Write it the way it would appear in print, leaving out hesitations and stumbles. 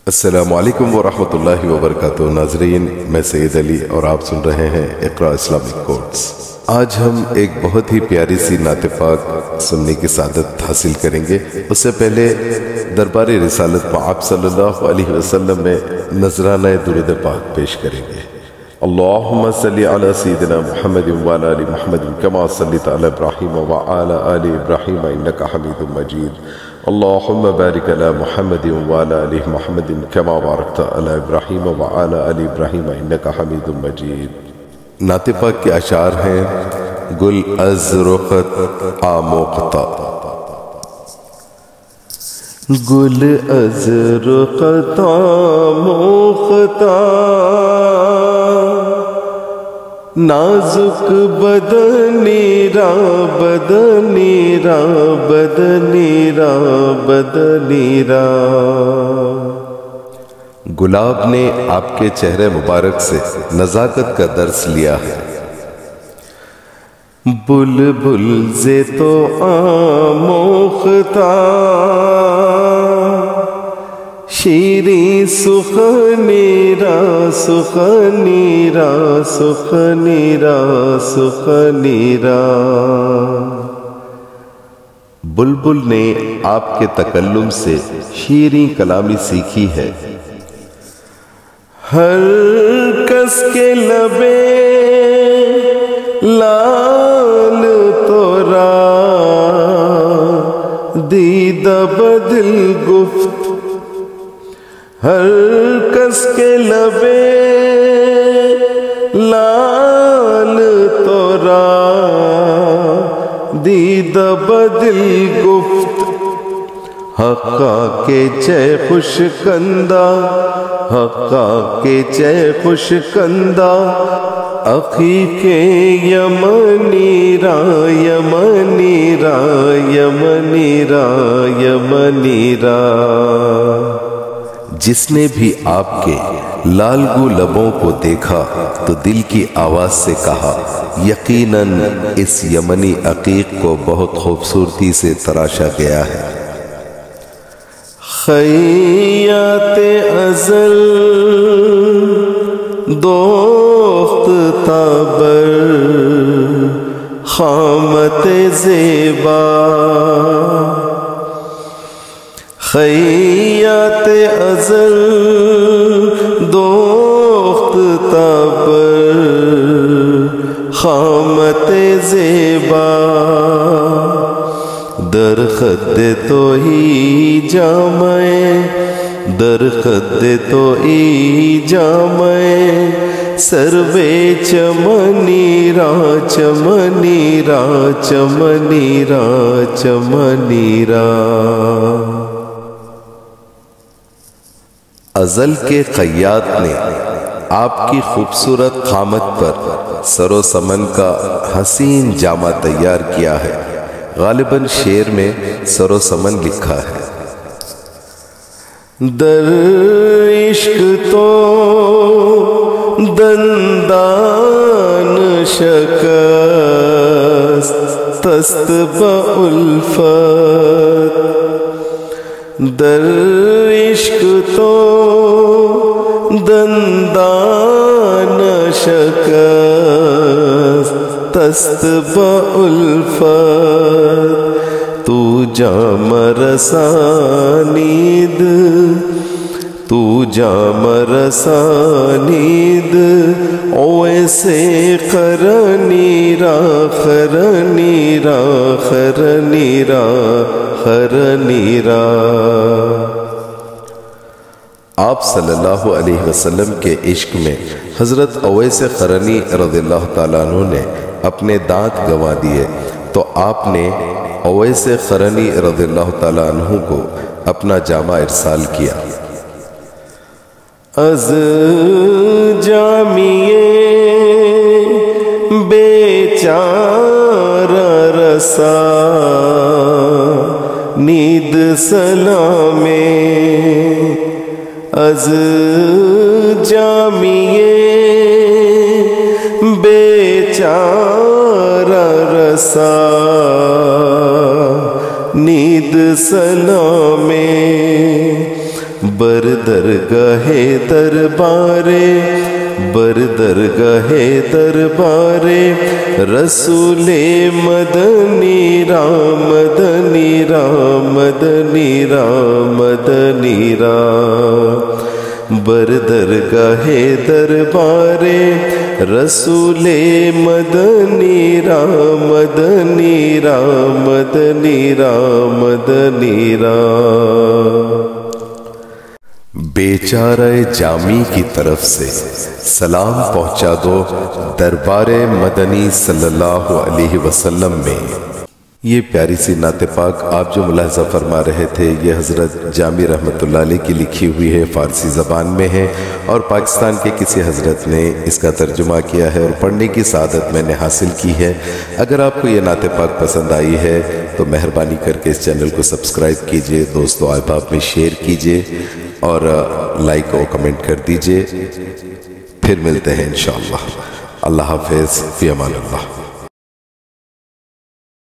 السلام علیکم ورحمۃ اللہ وبرکاتہ۔ ناظرین، میں سید علی اور آپ سن رہے ہیں اقرا اسلامک کورس۔ آج ہم ایک بہت ہی پیاری سی نعت پاک سننے کی سعادت حاصل کریں گے۔ اس سے پہلے دربار رسالت میں آپ صلی اللہ علیہ وسلم میں نذرانہ درود پاک پیش کریں گے۔ اللہم صلی علی سیدنا محمد وعلی آل محمد کما صلیت علی ابراہیم وعلی آل ابراہیم انک حمید مجید۔ اللہم بارک علی محمد وعلی آل محمد کما بارکت علی ابراہیم وعلی آل ابراہیم انک حمید مجید۔ نعت پاک کے اشعار ہیں: گل از رخت آموختہ، گل از رخت آموختہ، نازک بدنی را بدنی را بدنی را بدنی را۔ گلاب نے آپ کے چہرے مبارک سے نزاکت کا درس لیا ہے۔ بلبل سے تو آموختہ، شیریں سخنی را سخنی را سخنی را سخنی را۔ بلبل نے آپ کے تکلم سے شیریں کلامی سیکھی ہے۔ ہر کس کے لبے لال تورا، دیدہ بدل گفت، ہر کس کے لبے لال تورا، دیدہ بدل گفت، حقا کے چے خوش کندہ، حقا کے چے خوش کندہ، اخی کے یمنی را یمنی را یمنی را یمنی را۔ جس نے بھی آپ کے لالگو لبوں کو دیکھا تو دل کی آواز سے کہا، یقیناً اس یمنی عقیق کو بہت خوبصورتی سے تراشا گیا ہے۔ خیات ازل دوخت تابر، خامت زیبا، خیات ازل دوخت تابر، خامت زیبا، در خد تو ہی جامع، در خد تو ہی جامع، سروے چمنی را چمنی را چمنی را چمنی را۔ ازل کے خیاط نے آپ کی خوبصورت قامت پر سر و سمن کا حسین جامہ تیار کیا ہے۔ غالباً شعر میں سر و سمن لکھا ہے۔ در عشق تو دندان شکست، تست بالفت، در عشق تو دندان شکست، تست بالفت، تو جام رسانید، تو جام رسانید، اویسے خرنی را خرنی را خرنی را خرنی را۔ آپ صلی اللہ علیہ وسلم کے عشق میں حضرت اویس قرنی رضی اللہ تعالیٰ عنہ نے اپنے دانت گنوا دیے تو آپ نے اویس قرنی رضی اللہ تعالیٰ عنہ کو اپنا جامہ ارسال کیا۔ از جامیے بیچارہ رسا، نید سلامے، از جامیے بیچارہ رسا، نید سلام बरदरगाहे दरबारे बरदरगाहे दरबारे रसूले मदनी राम मदनी राम मदनी राम मदनी राम बरदरगाहे दरबारे रसूले मदनी राम मदनी राम मदनी राम मदनी राम। बेचारे जामी की तरफ से सलाम पहुंचा दो दरबारे मदनी सल्लल्लाहु अलैहि वसल्लम में। ये प्यारी सी नाते पाक आप जो मुलाहजा फरमा रहे थे, ये हज़रत जामी रहमतुल्लाह अलैह की लिखी हुई है, फ़ारसी ज़बान में है और पाकिस्तान के किसी हज़रत ने इसका तर्जुमा किया है और पढ़ने की सआदत मैंने हासिल की है। अगर आपको ये नाते पाक पसंद आई है तो मेहरबानी करके इस चैनल को सब्सक्राइब कीजिए, दोस्तों अहबाब में शेयर कीजिए और लाइक और कमेंट कर दीजिए। फिर मिलते हैं इंशाअल्लाह। अल्लाह हाफ़िज़, फ़ी अमान अल्लाह।